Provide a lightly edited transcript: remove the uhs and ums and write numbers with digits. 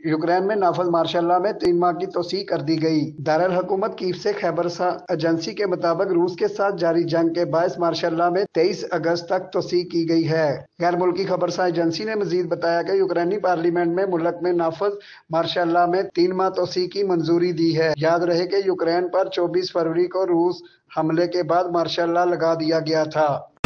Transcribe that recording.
Ukraine में नाफज martial law में 3 माह की तोसी कर दी गई। दारुल हुकूमत कीव से खैबर एजेंसी के मुताबिक रूस के साथ जारी जंग के बायस मार्शल लॉ में 23 अगस्त तक तोसी की गई है। गैर मुल्की खबर एजेंसी ने मजीद बताया कि यूक्रेनी पार्लियामेंट में मुल्क में नाफज मार्शल लॉ में 3 माह तोसी की मंजूरी दी है। याद रहे कि यूक्रेन पर 24 फरवरी को रूस हमले के बाद मार्शल लॉ लगा दिया गया था।